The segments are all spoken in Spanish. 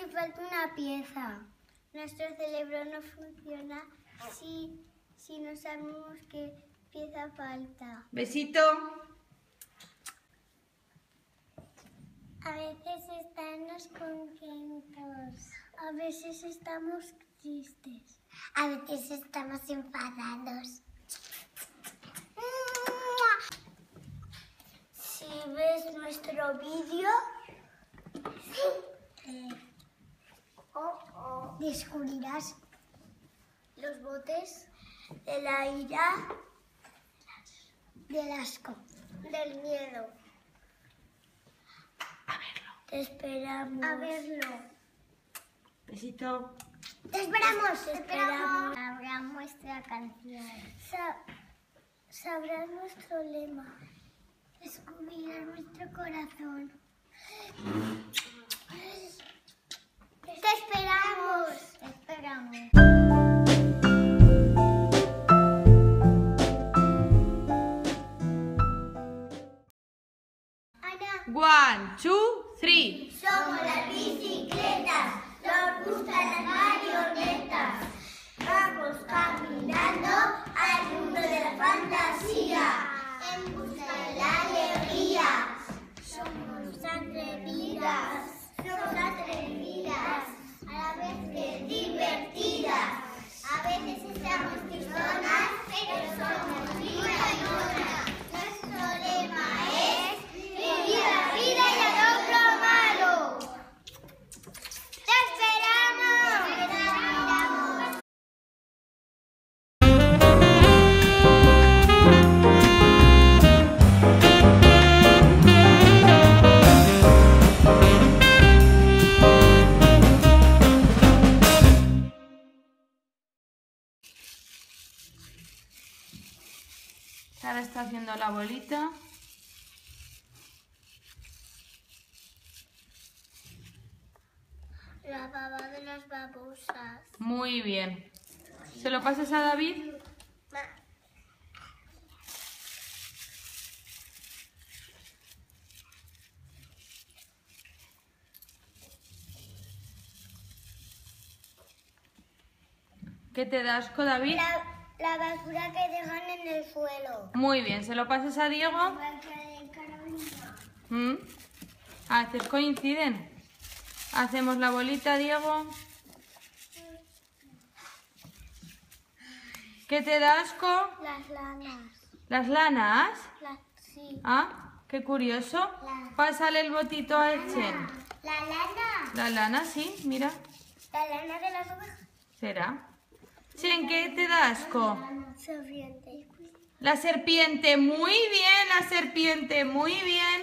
hace falta una pieza. Nuestro cerebro no funciona si no sabemos qué pieza falta. Besito. A veces estamos contentos. A veces estamos tristes. A veces estamos enfadados. Si ves nuestro vídeo, descubrirás los botes de la ira, del asco, del miedo. A verlo. Te esperamos. A verlo. Besito. Te esperamos. Te esperamos. Habrá nuestra canción. Sabrás nuestro lema. Descubrirás nuestro corazón. Te esperamos. Te esperamos. One, two, three. Somos las bicicletas, nos gustan las marionetas. Vamos caminando al mundo de la fantasía, en busca de la alegría. Somos atrevidas, a la vez que divertidas. A veces estamos tristonas, pero somos divertidas. Nuestro lema es vivir la vida y el otro malo. ¡Te esperamos! ¡Te esperamos! Sara está haciendo la bolita. La baba de las babosas. Muy bien. ¿Se lo pasas a David? ¿Qué te da asco, David? La basura que dejan en el suelo. Muy bien. ¿Se lo pasas a Diego? A veces coinciden. Hacemos la bolita, Diego. ¿Qué te da asco? Las lanas. ¿Las lanas? Sí. Ah, qué curioso. Pásale el botito a Chen. La lana. La lana, sí, mira. La lana de las ovejas. ¿Será? Chen, ¿qué te da asco? Serpiente. La serpiente. Muy bien, la serpiente. Muy bien.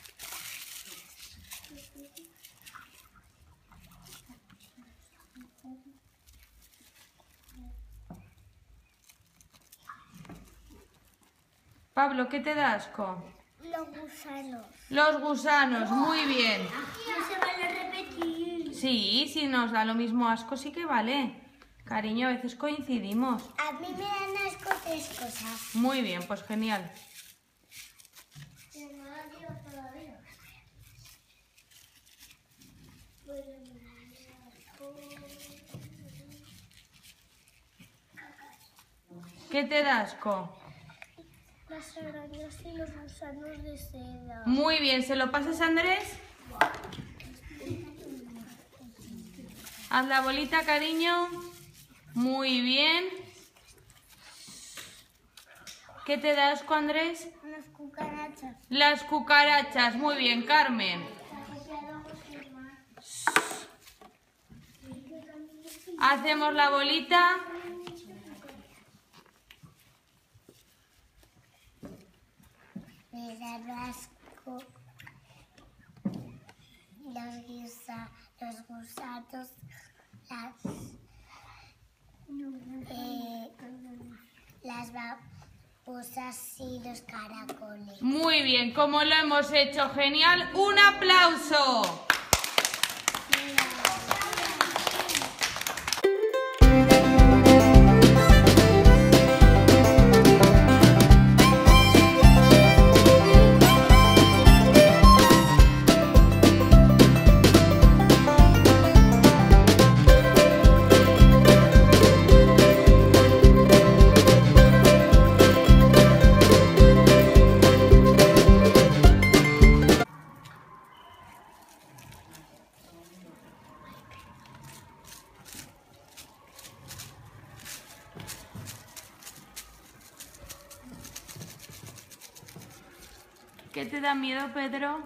Pablo, ¿qué te da asco? Los gusanos. Los gusanos, muy bien. No se vale repetir. Sí, si nos da lo mismo asco, sí que vale. Cariño, a veces coincidimos. A mí me dan asco 3 cosas. Muy bien, pues genial. No las digo todavía. ¿Qué te da asco? Las arañas y los gusanos de seda. Muy bien, ¿se lo pasas a Andrés? Haz la bolita, cariño. Muy bien. ¿Qué te da asco, Andrés? Las cucarachas. Las cucarachas. Muy bien, Carmen. Hacemos la bolita. Me dan asco los gusanos, las babosas y los caracoles. Muy bien, como lo hemos hecho, genial. ¡Un aplauso! ¿Qué te da miedo, Pedro?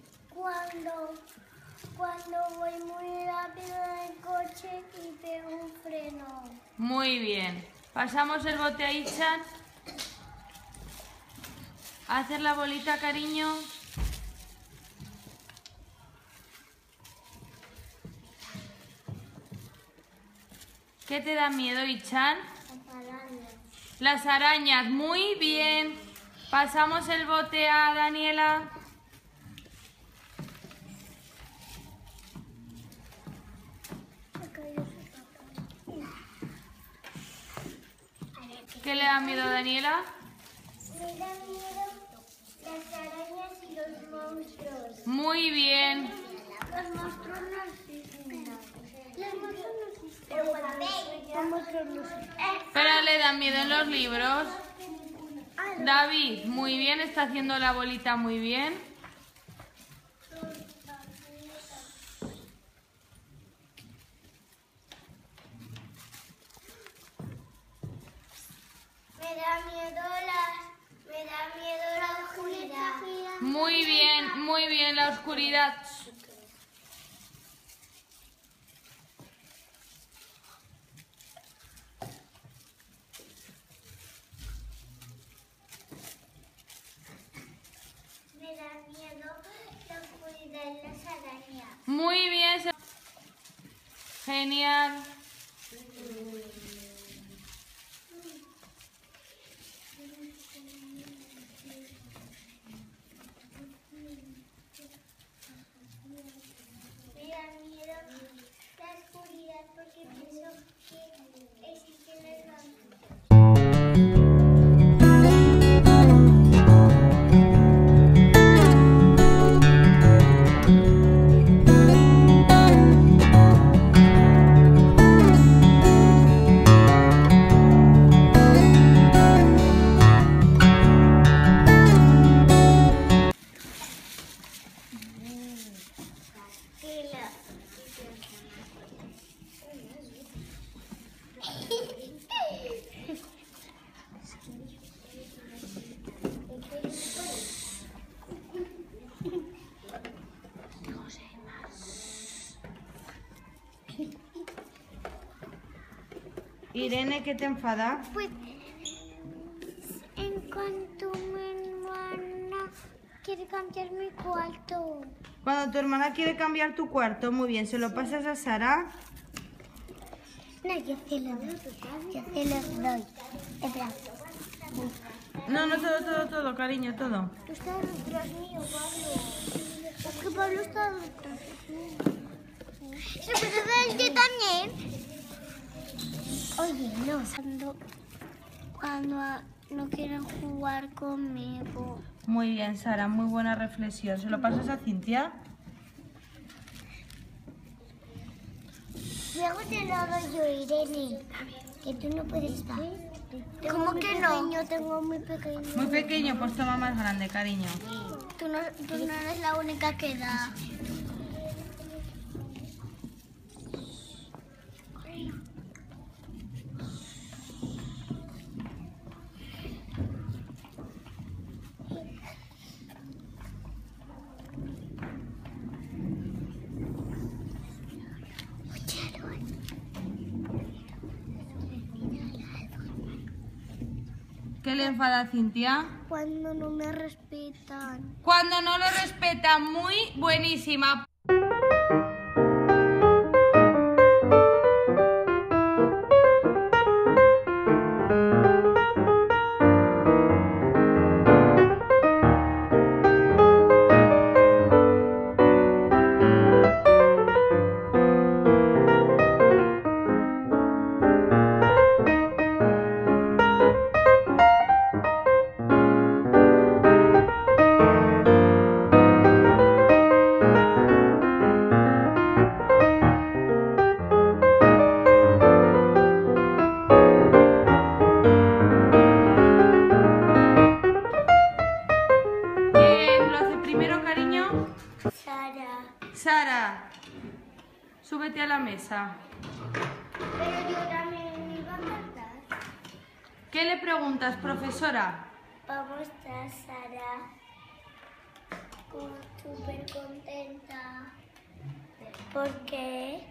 Cuando voy muy rápido en el coche y pego un freno. Muy bien. Pasamos el bote a Ichan. A hacer la bolita, cariño. ¿Qué te da miedo, Ichan? Las arañas. Muy bien. Pasamos el bote a Daniela. ¿Qué le da miedo a Daniela? Me da miedo las arañas y los monstruos. Muy bien. Los monstruos no existen. Los monstruos no existen. Pero los monstruos no existen. Pero le da miedo en los libros. David, muy bien, está haciendo la bolita muy bien. Me da miedo la oscuridad. Muy bien, la oscuridad. Me da miedo la oscuridad y las arañas. Muy bien. Genial. Me da miedo la oscuridad porque pienso que existen los monstruos. Irene, ¿qué te enfada? Pues, en cuanto mi hermana quiere cambiar mi cuarto. Cuando tu hermana quiere cambiar tu cuarto, muy bien, ¿se lo pasas a Sara? No, yo se lo doy. Yo se los doy. Espera. No, todo, cariño, todo. Tú estás detrás mío, Pablo. Es que Pablo está detrás mío. ¿Se puede ver el que también? Oye, no. Cuando no quieren jugar conmigo. Muy bien, Sara, muy buena reflexión. ¿Se lo pasas a Cintia? Luego te lo doy yo, Irene. Que tú no puedes estar. ¿Cómo que no? Tengo muy pequeño. Muy pequeño, pues toma más grande, cariño. Tú no eres la única que da. ¿Qué le enfada a Cintia? Cuando no me respetan. Cuando no lo respeta, muy buenísima. ¿Quién lo hace primero, cariño? Sara. Sara, súbete a la mesa. Pero yo también iba a cantar. ¿Qué le preguntas, profesora? ¿Cómo estás, Sara? súper contenta. ¿Por qué?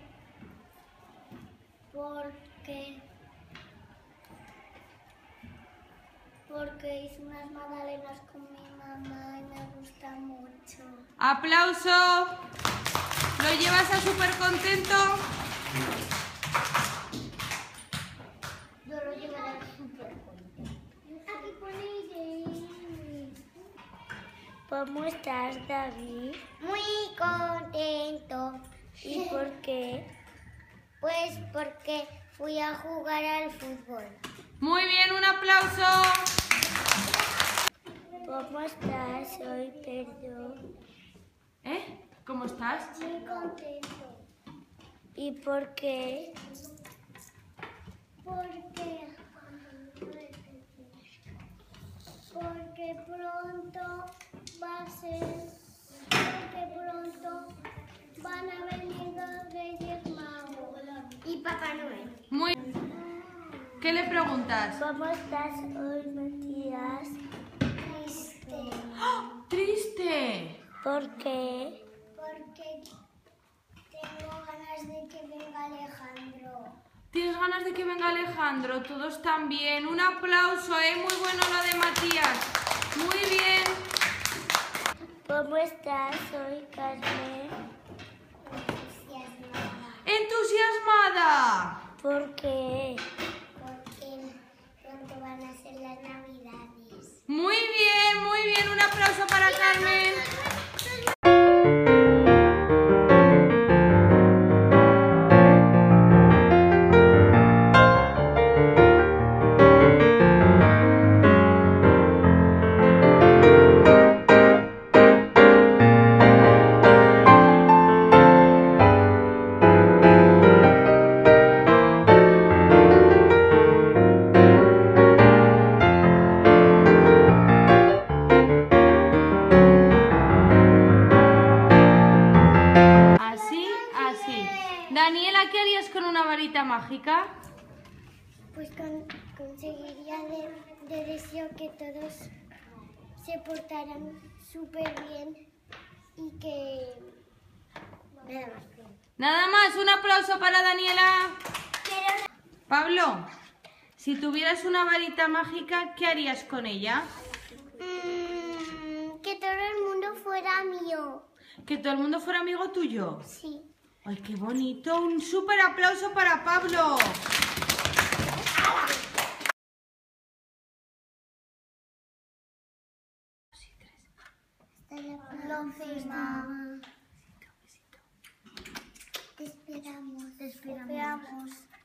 Porque hice unas magdalenas con mi mamá y me gusta mucho. ¡Aplauso! ¿Lo llevas a súper contento? Yo lo llevaré súper contento. Aquí pone Iris. ¿Cómo estás, David? Muy contento. ¿Y por qué? Pues porque fui a jugar al fútbol. Muy bien, un aplauso. ¿Cómo estás hoy, Pedro? ¿Cómo estás? Muy contento. ¿Y por qué? Porque pronto van a venir los Reyes Magos y Papá Noel. Muy. ¿Qué le preguntas? ¿Cómo estás hoy, Matías? Triste. ¡Oh! ¡Triste! ¿Por qué? Porque tengo ganas de que venga Alejandro. ¿Tienes ganas de que venga Alejandro? Todos también. Un aplauso, muy bueno lo de Matías. Muy bien. ¿Cómo estás hoy, Carmen? ¡Entusiasmada! ¿Por qué? Porque pronto van a ser las Navidades. Muy bien, un aplauso para Carmen. Así. Daniela, ¿qué harías con una varita mágica? Pues conseguiría de deseo que todos se portaran súper bien y que... Nada más, un aplauso para Daniela. Pablo, si tuvieras una varita mágica, ¿qué harías con ella? Que todo el mundo fuera mío. ¿Que todo el mundo fuera amigo tuyo? Sí. ¡Ay, qué bonito! Un súper aplauso para Pablo. Hasta la próxima. Te esperamos.